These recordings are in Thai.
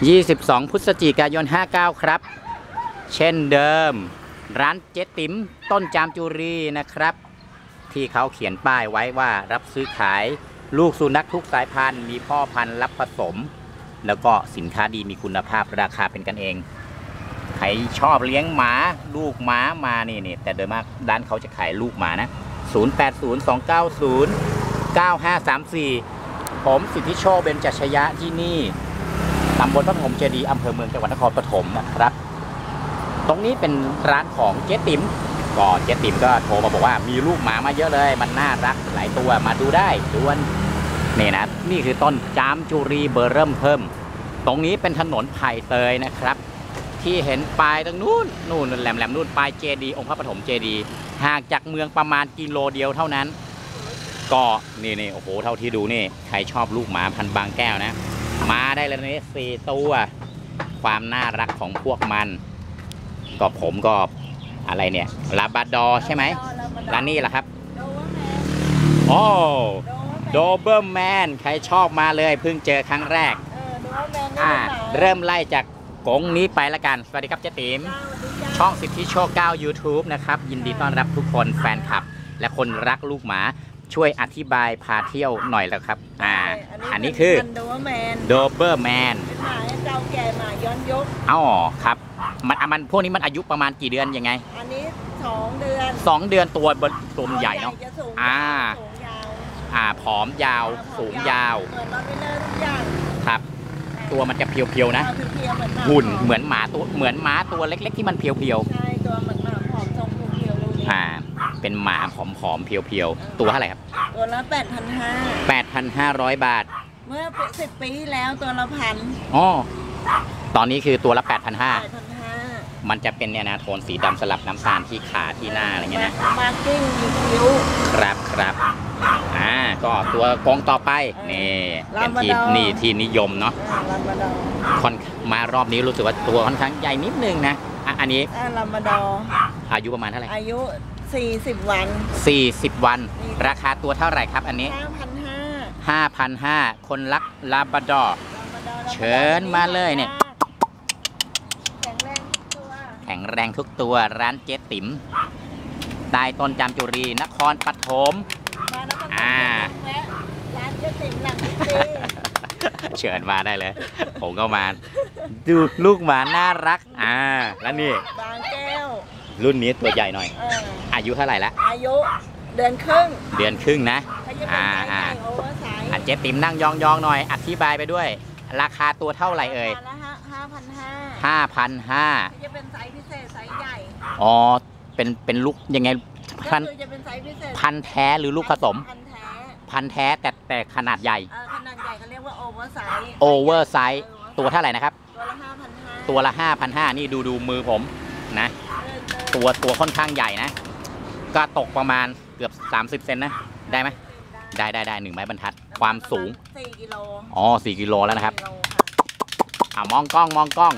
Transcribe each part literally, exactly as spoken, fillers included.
ยี่สิบสองพฤศจิกายนห้าเก้าครับเช่นเดิมร้านเจ๊ติ๋มต้นจามจุรีนะครับที่เขาเขียนป้ายไว้ว่ารับซื้อขายลูกสุนัขทุกสายพันธุ์มีพ่อพันธุ์รับผสมแล้วก็สินค้าดีมีคุณภาพราคาเป็นกันเองใครชอบเลี้ยงหมาลูกหมามานี่นี่แต่โดยมากร้านเขาจะขายลูกหมานะศูนย์ แปด ศูนย์ สอง เก้า ศูนย์ เก้า ห้า สาม สี่ผมสิทธิโชคเบญจชยะที่นี่ตำบลพระปฐมเจดีย์อำเภอเมืองจังหวัดนครปฐมนะครับตรงนี้เป็นร้านของเจ๊ติ๋มก็เจ๊ติ๋มก็โทรมาบอกว่ามีลูกหมามาเยอะเลยมันน่ารักหลายตัวมาดูได้ด่วนนี่นะนี่คือต้นจามจุรีเบอร์เริ่มเพิ่มตรงนี้เป็นถนนไผ่เตยนะครับที่เห็นปลายตรงนู้นนู่นแหลมแหลมนู่นปลายเจดีย์องค์พระปฐมเจดีย์ห่างจากเมืองประมาณกิโลเดียวเท่านั้นก็นี่นี่โอ้โหเท่าที่ดูนี่ใครชอบลูกหมาพันธุ์บางแก้วนะมาได้เลยนี่สี่ตัวความน่ารักของพวกมันก็ผมก็อะไรเนี่ยลาบราดอร์ใช่ไหมร้านนี้แหละครับโอ้โดเบอร์แมนใครชอบมาเลยเพิ่งเจอครั้งแรกอ่าเริ่มไล่จากกงนี้ไปละกันสวัสดีครับเจ๊ติ๋มช่องสิทธิโชคเก้า YouTube นะครับยินดีต้อนรับทุกคนแฟนคลับและคนรักลูกหมาช่วยอธิบายพาเที่ยวหน่อยแล้วครับอ่าอันนี้คือโดเบอร์แมนเป็นหมาเก่าแก่หมาย้อนยุคอ๋อครับมันมันพวกนี้มันอายุประมาณกี่เดือนยังไงอันนี้สองเดือนสองเดือนตัวตัวใหญ่เนาะอ่าอ่าผอมยาวสูงยาวเหมือนเราไม่เลิกทุกอย่างครับตัวมันจะเพียวๆนะหุ่นเหมือนหมาตัวเหมือนหมาตัวเล็กๆที่มันเพียวๆใช่ตัวเหมือนหมาผอมทรงเพียวๆลูกนี้อ่าเป็นหมาผอมๆเพียวๆตัวเท่าไหร่ครับตัวละแปดพันห้าแปดพันห้าร้อยบาทเมื่อสิบปีแล้วตัวละพันอ๋อตอนนี้คือตัวละแปดพันห้ามันจะเป็นเนี่ยนะโทนสีดำสลับน้ำตาลที่ขาที่หน้าอะไรเงี้ยนะมาร์กิ้งมีคิ้วครับครับอ่าก็ตัวกองต่อไปนี่เป็นทีนี่ทีนิยมเนาะคอนมารอบนี้รู้สึกว่าตัวค่อนข้างใหญ่นิดนึงนะอันนี้ลามาดออายุประมาณเท่าไหร่อายุสี่สิบวันสี่สิบวันราคาตัวเท่าไหร่ครับอันนี้ห้าพันห้าห้าพันห้าคนรักลาบราดอร์เชิญมาเลยเนี่ยแข็งแรงทุกตัวร้านเจ๊ติ๋มใต้ต้นจามจุรีนครปฐมอ่าร้านเจ๊ติ๋มหลังซีเชิญมาได้เลยผมก็มาดูลูกหมาน่ารักอ่าแล้วนี่บางแก้วรุ่นนี้ตัวใหญ่หน่อยอายุเท่าไหร่ละอายุเดือนครึ่งเดือนครึ่งนะอ่าอ่าอันเจ๊ติ๋มนั่งยองๆหน่อยอธิบายไปด้วยราคาตัวเท่าไหร่เอ่ยห้าพันห้าห้าพันห้าจะเป็นไซส์พิเศษไซส์ใหญ่อ๋อเป็นเป็นลูกยังไงพันจะเป็นไซส์พิเศษพันแท้หรือลูกผสมพันแท้พันแท้แต่แต่ขนาดใหญ่ขนาดใหญ่เขาเรียกว่าโอเวอร์ไซส์โอเวอร์ไซส์ตัวเท่าไหร่นะครับตัวละห้าพันห้าตัวละห้าพันห้านี่ดูดูมือผมนะตัวตัวค่อนข้างใหญ่นะก็ตกประมาณเกือบสามสิบเซนนะได้ไหมได้ได้ได้หนึ่งไม้บรรทัดความสูงสี่กิโลอ๋อสี่กิโลแล้วนะครับอ่ามองกล้องมองกล้อง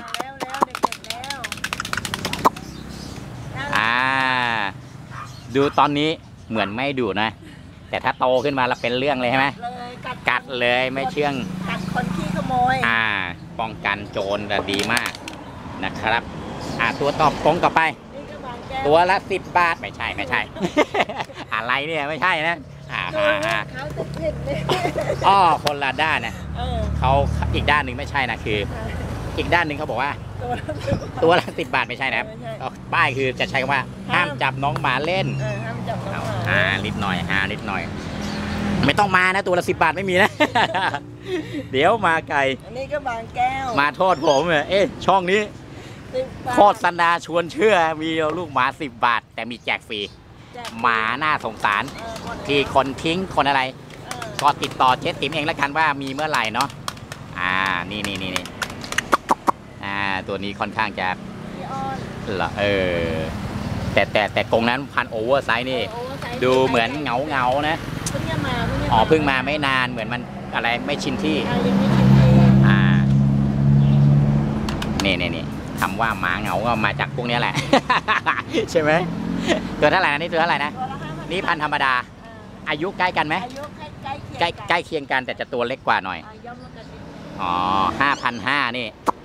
อ่าดูตอนนี้เหมือนไม่ดูนะแต่ถ้าโตขึ้นมาแล้วเป็นเรื่องเลยใช่ไหมกัดเลยไม่เชื่องกัดคนขี้ขโมยอ่าป้องกันโจรดีมากนะครับอ่าตัวตอบกงต่อไปตัวละสิบบาทไม่ใช่ไม่ใช่ อะไรเนี่ยไม่ใช่นะอ่าอ่าอ๋อคนละด้านนะเขาอีกด้านหนึ่งไม่ใช่นะคืออีกด้านหนึ่งเขาบอกว่าตัวละสิบบาทไม่ใช่นะครับป้ายคือจะใช้คำว่าห้ามจับน้องหมาเล่นห้ามจับน้องหมาอ่านิดหน่อยอ่านิดหน่อยไม่ต้องมานะตัวละสิบบาทไม่มีนะ เดี๋ยวมาไกลอันนี้ก็บางแก้วมาโทษผมเอ๊ะช่องนี้โคตรสันดาชวนเชื่อมีลูกหมาสิบบาทแต่มีแจกฟรีหมาน่าสงสารที่คนทิ้งคนอะไรก็ติดต่อเจ๊ติ๋มเองแล้วกันว่ามีเมื่อไหร่เนาะอ่านี่นี่นี่นี่อ่าตัวนี้ค่อนข้างจะเหรอเออแต่แต่แต่กรงนั้นพันโอเวอร์ไซส์นี่ดูเหมือนเงาเงานะอ๋อเพิ่งมาไม่นานเหมือนมันอะไรไม่ชินที่อ่านี่นี่นี่คำว่าหมาเงาก็มาจากพวกนี้แหละ ใช่ไหมตัวเท่าไหร่นะนี่ตัวเท่าไหร่นะนี่พันธรรมดาอายุใกล้กันไหมใกล้ใกล้เคียงกันแต่จะตัวเล็กกว่าหน่อยอ๋อห้าพันห้านี่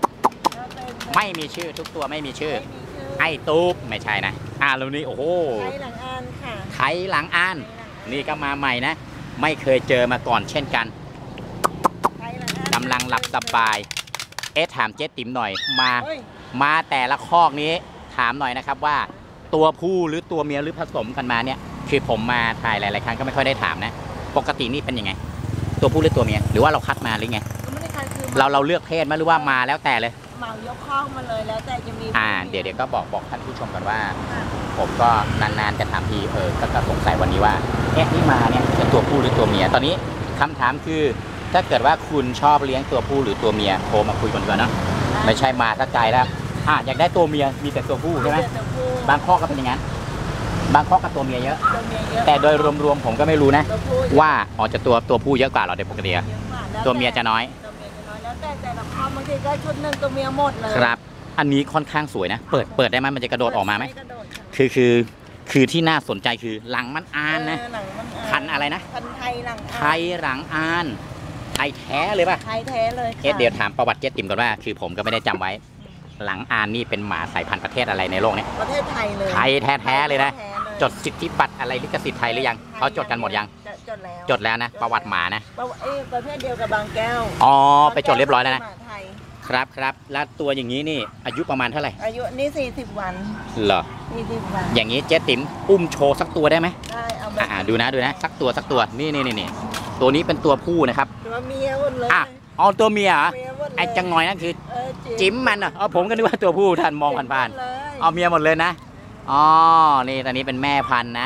ไม่มีชื่อทุกตัวไม่มีชื่อไม่มีชื่อไอ้ตูบไม่ใช่นะอ่าแล้วนี่โอ้โหไทยหลังอานค่ะไทยหลังอ่าน นี่ก็มาใหม่นะ ไม่เคยเจอมาก่อนเช่นกันไทยหลังอานกำลังหลับสบาย เอ๊ะถามเจ๊ติ๋มหน่อยมาเฮ้ยมาแต่ละคอกนี้ถามหน่อยนะครับว่า ตัวผู้หรือตัวเมียหรือผสมกันมาเนี่ย คือผมมาถ่ายหลายๆครั้งก็ไม่ค่อยได้ถามนะ ปกตินี่เป็นยังไง ตัวผู้หรือตัวเมียหรือว่าเราคัดมาหรือไงก็ไม่ได้คัดคือเราเราเลือกเพศไหมหรือว่ามาแล้วแต่เลยเหมายกข้องมาเลยแล้วแต่จะมีอ่าเดี๋ยวเดี๋ยวก็บอกบอกท่านผู้ชมกันว่าค่ะผมก็นานๆจะถามทีเออก็ก็สงสัยวันนี้ว่าเอ๊ะที่มาเนี่ยจะตัวผู้หรือตัวเมียตอนนี้คำถามคือ ถ้าเกิดว่าคุณชอบเลี้ยงตัวผู้หรือตัวเมียโทรมาคุยกันก่อนเนาะไม่ใช่มาสักไกลแล้วอ่ะอยากได้ตัวเมียมีแต่ตัวผู้ใช่ไหมเดี๋ยวตัวผู้บางข้อก็เป็นอย่างนั้น บางข้อก็ตัวเมียเยอะตัวเมียเยอะแต่โดยรวมๆผมก็ไม่รู้นะตัวผู้เยอะว่าอ๋อจะตัวตัวผู้เยอะกว่าเราโดยปกติอะเยอะกว่าแล้ตัวเมียจะน้อยตัวเมียจะน้อยแล้วแต่แต่ละข้อบางทีก็ชุดหนึ่งตัวเมียหมดเลยครับ อันนี้ค่อนข้างสวยนะ เปิดเปิดได้ไหมมันจะกระโดดออกมาไหมกระโดดค่ะคือคือคือที่น่าสนใจคือหลังมันอานนะเออหลังมันอ่าพันธุ์อะไรนะพันธุ์ไทยหลังไทยหลังอานไทยแท้เลยป่ะไทยแท้เลยค่ะเอ๊ะเดี๋ยวถามประวัติเจ๊ติ๋มก่อนว่าคือผมก็ไม่ได้จำไว้ หลังอานนี่เป็นหมาสายพันธุ์ประเทศอะไรในโลกเนี่ยประเทศไทยเลยไทยแท้ๆเลยนะแท้เลยจดสิทธิบัตรอะไรลิขสิทธิ์ไทยหรือยังเขาจดกันหมดยังจดแล้วจดแล้วนะ ประวัติหมานะประวัติเอ้ยประเภทเดียวกับบางแก้วอ๋อไปจดเรียบร้อยแล้วนะหมาไทยครับครับแล้วตัวอย่างนี้นี่อายุประมาณเท่าไหร่อายุนี่สี่สิบวันเหรอสี่สิบวันอย่างนี้เจ๊ติ๋มอุ้มโชว์สักตัวได้ไหมได้เอาไปอ่าดูนะดูนะสักตัวสักตัวนี่นี่นี่นี่ตัวนี้เป็นตัวผู้นะครับตัวเมียหมดเลยอ่ะอ๋อตัวเมียเหรอเมียหมดเลยไอ้จังหน่อยนั่นคือเออจิ้มมันเหรออ๋อผมก็นึกว่าตัวผู้ท่านมองผ่านๆเลยๆเอาเมียหมดเลยนะอ๋อนี่ตอนนี้เป็นแม่พันธุ์นะ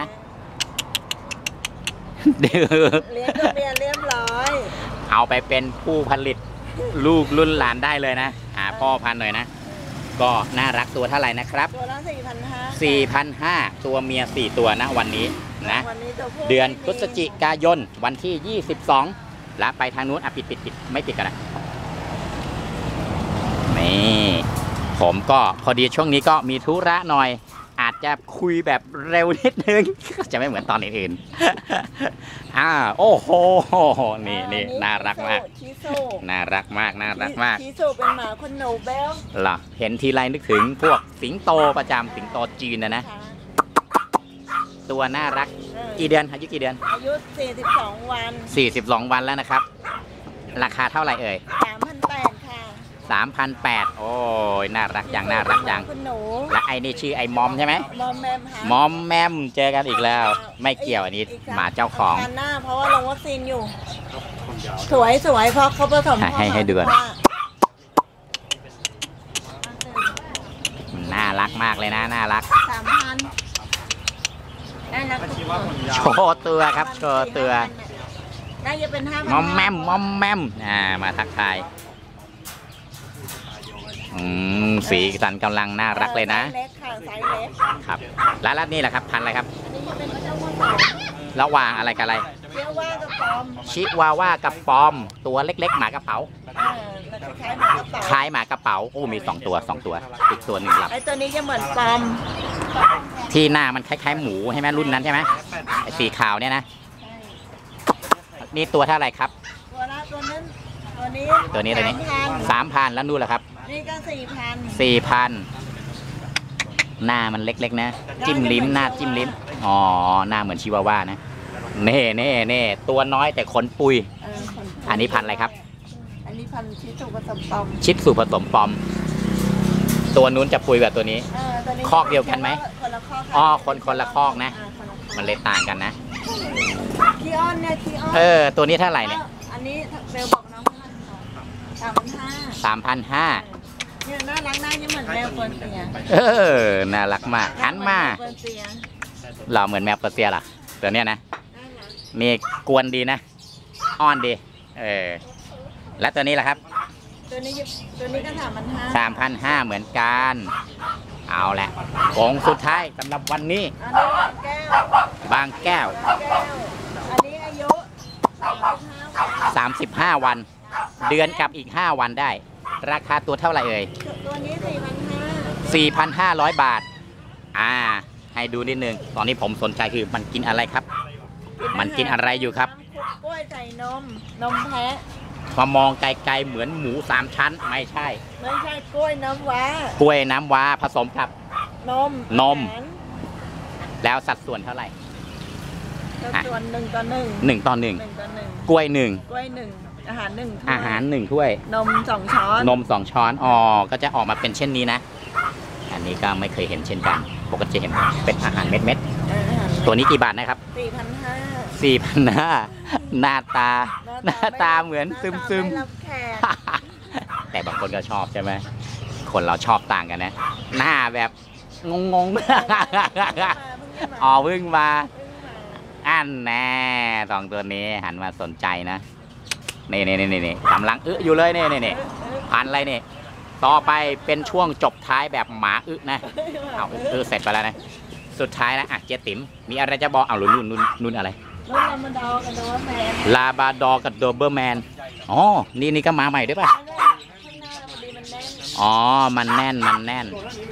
เดี๋ยวเลี้ยงตัวเมียเรียบร้อยเอาไปเป็นผู้ผลิตลูกรุ่นหลานได้เลยนะหาพ่อพันธุ์หน่อยนะ ก็น่ารักตัวเท่าไหร่นะครับตัวละสี่พันห้าสี่พันห้าร้อย ตัวเมียสี่ตัวนะวันนี้นะวันนี้ตัวผู้เดือนไม่มีพฤศจิกายนวันที่ยี่สิบสองแล้วไปทางนู้นอ่ะปิดปิดปิดไม่ปิดกันนะนี่ผมก็พอดีช่วงนี้ก็มีธุระหน่อย อาจจะคุยแบบเร็วนิดนึง จะไม่เหมือนตอนอื่นๆอ่าโอ้โหนี่นี่อัน่ารักมากชิโซน่ารักมากน่ารักมากชิโซเป็นหมาคนโนเบลเหรอเห็นทีไรนึกถึงพวกสิงโตประจำสิงโตจีนนะนะค่ะตัวน่ารักเออกี่เดือนอายุกี่เดือนอายุสี่สิบสองวันสี่สิบสองวันแล้วนะครับ ราคาเท่าไหร่เอ่ยสามพันแปดค่ะสามพันแปดโอ้ยน่ารักจังน่ารักจังคุณหนูและไอ้นี่ชื่อไอ้มอมใช่ไหมมอมแมมหามอมแมมเจอกันอีกแล้ว ไม่เกี่ยวอันนี้หมาเจ้าของกันหน้าเพราะว่าลงวัคซีนอยู่ สวยสวยเพราะเขาผสมให้ให้ให้ดูก่อนว่าน่ารักมากเลยนะน่ารักสามพันน่ารักทุกตัวโชว์ตัวครับโชว์ตัวน่าจะเป็นห้าพันมอมแมมมอมแมมอ่ามาทักทายอืมสีสันกำลังน่ารักเลยนะไซส์เล็กค่ะไซส์เล็กครับแล้วแล้วนี่แหละครับพันธุ์อะไรครับอันนี้จะเป็นเจ้าพ่อสาวระหว่างอะไรกับอะไรเรียกว่ากับปอมชิวาว่ากับปอม ตัวเล็กๆหมากระเป๋าเออมันคล้ายๆหมากระเป๋าคล้ายหมากระเป๋าโอ้มีสองตัวสองตัวอีกตัวหนึ่งหลับไอ้ตัวนี้จะเหมือนปอมที่หน้ามันคล้ายๆหมูใช่ไหมรุ่นนั้นใช่ไหมไอ้สีขาวเนี่ยนะนี่ตัวเท่าไหร่ครับตัวละตัวนั้นตัวนี้ตัวนี้ตัวนี้สามพันสามพันแล้วนู่นแหละครับนี่ก็สี่พันสี่พันหน้ามันเล็กๆนะ จิ้มลิ้มหน้าจิ้มลิ้มอ๋อหน้าเหมือนชิวาว่านะเน่เน่เน่ตัวน้อยแต่ขนปุยเออคนอันนี้พันธุ์อะไรครับอันนี้พันธุ์ชิสุผสมปอมชิดสู่ผสมปอม ตัวนู้นจะปุยแบบตัวนี้เออตัวนี้คอกเดียวกันไหมคนละคอกอ๋อคนคนละคอกนะาคนละคอกมันเลยต่างกันนะคีออนเนี่ยคีออนเออ ตัวนี้เท่าไหร่เนี่ยอันนี้เบลบอกน้องสามพันห้าสามพันห้าเนี่ยน่ารักน่าจะเหมือนแมวเฟิร์นเซียเออ น่ารักมากหันมาเฟิร์นเซียเราเหมือนแมวเปอร์เซียล่ะ ตัวเนี้ยนะน่ารักนี่กวนดีนะ อ้อนดี เออ และตัวนี้ล่ะครับตัวนี้ตัวนี้ก็สามพันห้าสามพันห้าเหมือนกัน เอาแหละกองสุดท้ายสำหรับวันนี้อันนี้แก้วบางแก้วแก้วอันนี้อายุสามสิบห้าวันสามสิบห้าวัน เดือนกับอีกห้าวันได้ ราคาตัวเท่าไหร่เอ่ยตัวนี้สี่พันห้าสี่พันห้าร้อย บาท อ่า ให้ดูนิดนึง ตอนนี้ผมสนใจคือมันกินอะไรครับ มันกินอะไรอยู่ครับกล้วยใส่นม นมแพะพอมองไกลๆเหมือนหมูสามชั้นไม่ใช่ไม่ใช่กล้วยน้ำว้ากล้วยน้ำว้าผสมกับนมนมอาหารแล้วสัดส่วนเท่าไหร่สัดส่วนหนึ่งต่อหนึ่งหนึ่งต่อหนึ่งหนึ่งต่อหนึ่งกล้วยหนึ่งกล้วยหนึ่งอาหารหนึ่งถ้วยอาหารหนึ่งถ้วยนมสองช้อนนมสองช้อนอ๋อก็จะออกมาเป็นเช่นนี้นะ อันนี้ก็ไม่เคยเห็นเช่นกันปกติจะเห็นเป็นอาหารเม็ดเอออาหารๆตัวนี้กี่บาทนะครับสี่พันห้าสี่พันห้าหน้าตาหน้าตาเหมือนซึมซึมไม่รับแขกๆ แต่บางคนก็ชอบใช่ไหมคนเราชอบต่างกันนะ หน้าแบบงงๆ อ๋อเพิ่งมาอันแน่สองตัวนี้หันมาสนใจนะนี่นี่นี่นี่กำลังอึอยู่เลยนี่นี่นี่พันอะไรนี่ต่อไปเป็นช่วงจบท้ายแบบหมาอึนะเอาอึเสร็จไปแล้วนะสุดท้ายแล้วอ่ะเจ๊ติ๋มมีอะไรจะบอกเอารุ่นรุ่นรุ่นรุ่นอะไรแล้วเรามาดอกันดูว่าแมนลาบาดอร์กับโดเบอร์แมนอ๋อนี่นี่ก็มาใหม่ด้วยป่ะข้างหน้าพอดีมันแน่นอ๋อมันแน่นมันแน่น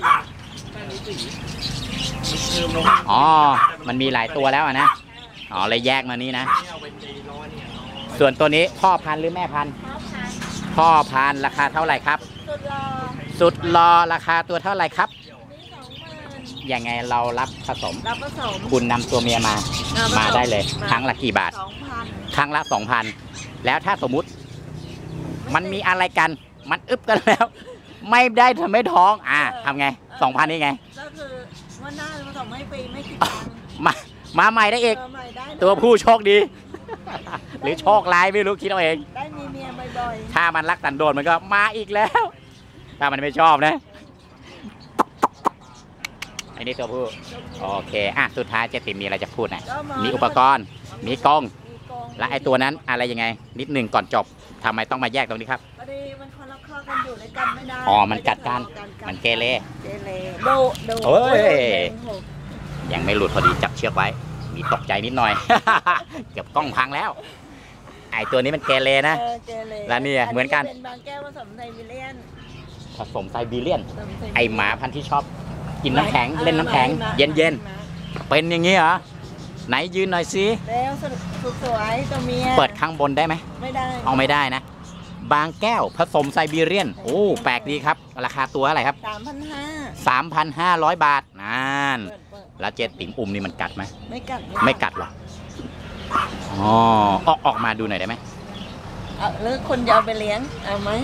อ๋อมันมีหลายตัวแล้วอะนะอ๋อเลยแยกมานี่นะส่วนตัวนี้พ่อพันธุ์หรือแม่พันธุ์ข้าวพันพ่อพันธุ์ราคาเท่าไหร่ครับสุดรอสุดรอราคาตัวเท่าไหร่ครับนี่สองหมื่นยังไงเรารับผสมรับผสมคุณนำตัวเมียมารับผสมาได้เลยมาครั้งละกี่บาทสองพันครั้งละสองพันแล้วถ้าสมมุติมันมีอะไรกัน มันอึบกันแล้ว ไม่ได้ทำให้ท้องอ่าทำไงสองพันนี่ไงก็คือวันหน้าผสมให้ฟรีไม่คิดตังค์มามาใหม่ได้อีกตัวใหม่ได้เลยตัวผู้โชคดี หรือโชคร้ายไม่รู้คิดเอาเองได้มีเมียบ่อยถ้ามันรักสันโดษมันก็มาอีกแล้ว ถ้ามันไม่ชอบนะไอ้นี่ตัวผู้โอเคอ่ะสุดท้ายเจติมมีอะไรจะพูดนะๆก็ามีอุปกรณ์ มีกล้องมีกรงและไอ้ตัวนั้นอะไรยังไง นิดหนึ่งก่อนจบทำไมต้องมาแยกตรงนี้ครับพอดีมันคนละข้อกันอยู่ด้วยกันไม่ได้อ๋อมันกัดกันมันเกเรเกเรดุดุโอ้ยแรงหกยังไม่หลุดพอดีจับเชือกไว้ มีตกใจนิดหน่อย เกือบกล้องพังแล้ว ไอ้ตัวนี้มันเกเรนะเออเกเรแล้วเนี่ยเหมือนกันเป็นบางแก้วผสมไซบีเรียนผสมไซบีเรียนผสมซบีเรียนไอหมาพันธุ์ที่ชอบกินน้ำแข็งเล่นน้ำแข็งมาเย็นเย็นมาๆเป็นอย่างนี้เหรอไหนยืนหน่อยสิแล้วสุดสวยตัวเมียเปิดข้างบนได้ไหมไม่ได้เอาไม่ได้นะ บางแก้วผสมไซบีเรียนโอ้แปลกดีครับ ราคาตัวอะไรครับสามพันห้าสามพันห้าร้อยบาทนั่นเปิดเปิดแล้วเจ็ดติ๋มอุ่มนี่มันกัดไหมไม่กัดไม่กัดหรอกอ๋อออกออกมาดูหน่อยได้ไหมเอาหรือคนจะเอาไปเลี้ยงเอาไหม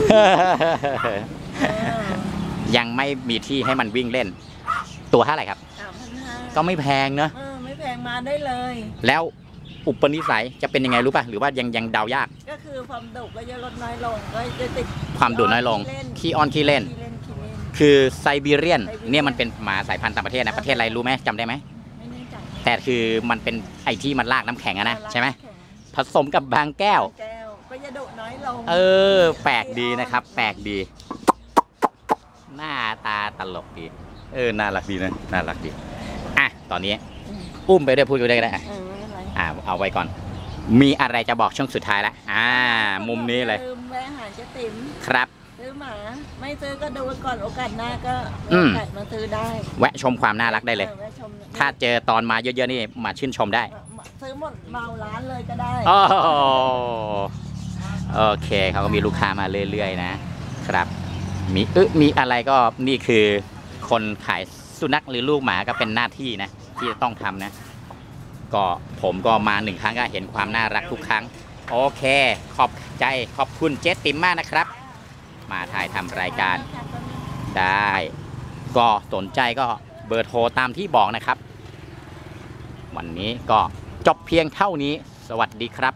เออยังไม่มีที่ให้มันวิ่งเล่น ตัวเท่าไหร่ครับสามพันห้าก็ไม่แพงเนอะเออไม่แพงมาได้เลยแล้วอุปนิสัยจะเป็นยังไงรู้ป่ะหรือว่ายังยังเดายากก็คือความดุก็จะลดน้อยลงก็จะติดความดุน้อยลงขี้อ้อนขี้เล่นขี้เล่นขี้เล่นคือไซบีเรียนไซบีเรียนเนี่ยมันเป็นหมาสายพันธุ์ต่างประเทศนะประเทศอะไรรู้ไหมจำได้ไหมไม่แน่ใจแต่คือมันเป็นไอที่มันลากน้ำแข็งอะนะใช่ไหมแข็งผสมกับบางแก้วแก้วก็จะดุน้อยลงเออ แปลกดีนะครับ แปลกดี หน้าตาตลกดี เออ น่ารักดีนะ น่ารักดี อ่ะ ตอนนี้อืมอุ้มไปด้วยพูดไปด้วยก็ได้อ่ะเออไม่เป็นไรอ่ะเอาไว้ก่อน มีอะไรจะบอกช่วงสุดท้ายแล้วอ่า มุมนี้เลยลืมแวะหาเจ๊ติ๋มครับซื้อหมา ไม่ซื้อก็ดูไว้ก่อนโอกาสหน้าก็อืมโอกาสมาซื้อได้แวะชมความน่ารักได้เลยออแวะชมถ้าเจอตอนมาเยอะๆนี่มาชื่นชมได้เออซื้อหมดเมาร้านเลยก็ได้โอ้โหโอเคเขาก็มีลูกค้ามาเรื่อยๆนะครับ มีอึมีอะไรก็นี่คือคนขายสุนัขหรือลูกหมาก็เป็นหน้าที่นะ ที่จะต้องทำนะ ก็ผมก็มาหนึ่งครั้งก็เห็นความน่ารักทุกครั้ง โอเค ขอบใจขอบคุณเจ๊ติ๋มมากนะครับ มาถ่ายทำรายการได้ ก็สนใจก็เบอร์โทรตามที่บอกนะครับ วันนี้ก็จบเพียงเท่านี้ สวัสดีครับ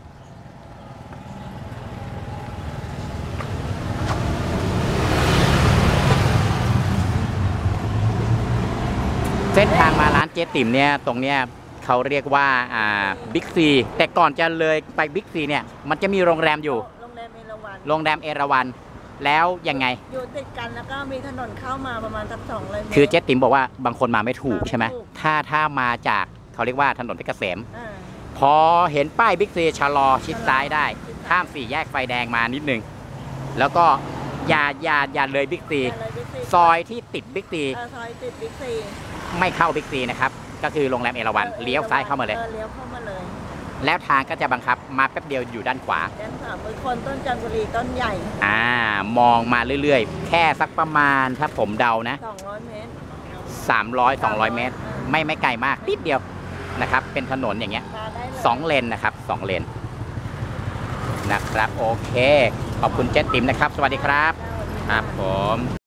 เส้นทางมาร้านเจ๊ติ๋มเนี่ยตรงเนี้ยเขาเรียกว่าอ่าบิ๊กซีแต่ก่อนจะเลยไปบิ๊กซีเนี่ยมันจะมีโรงแรมอยู่โรงแรมเอราวัณโรงแรมเอราวัณแล้วยังไงอยู่ติดกันแล้วก็มีถนนเข้ามาประมาณสักสองเลยคือเจ๊ติ๋มบอกว่าบางคนมาไม่ถูกใช่ไหมมาไม่ถูกถ้าถ้ามาจากเขาเรียกว่าถนนเพชรเกษมอ่าพอเห็นป้ายบิ๊กซีชะลอชิดซ้ายได้ ข้ามสี่แยกไฟแดงมานิดนึง แล้วก็อย่าอย่าอย่าเลยบิ๊กซีอะไรบิ๊กซีซอยที่ติดบิ๊กซีเออซอยติดบิ๊กซีไม่เข้าบิ๊กซีนะครับ ก็คือโรงแรมเอราวัณเลี้ยวซ้ายเข้ามาเลยออเลี้ยวเข้ามาเลยแล้วทางก็จะบังคับมาแป๊บเดียวอยู่ด้านขวาด้านขวามือคนต้นจันทบุรีต้นใหญ่อ่ามองมาเรื่อยๆ แค่สักประมาณถ้าผมเดานะสองร้อยเมตรสามร้อย สองร้อย เมตร ไม่ไม่ไกลมากนิดเดียวนะครับ เป็นถนนอย่างเงี้ยมาได้เลยสองเลนนะครับสองเลนนะครับโอเค ขอบคุณเจ๊ติ๋มนะครับ สวัสดีครับ ครับผม